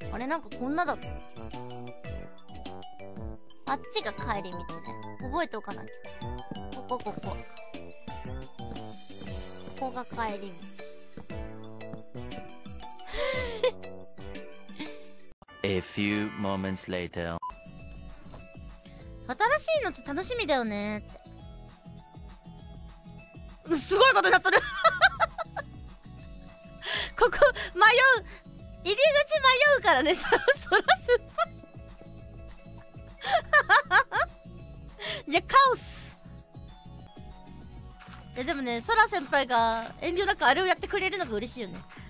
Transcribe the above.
あれなんかこんなだった。あっちが帰り道ね。覚えておかなきゃ。ここが帰り道。 A few moments later. 新しいのって楽しみだよねって。すごいことになっとるここ迷う、入り口迷うからね。そらすっぱじゃカオス。いやでもね、ソラ先輩が遠慮なくあれをやってくれるのが嬉しいよね。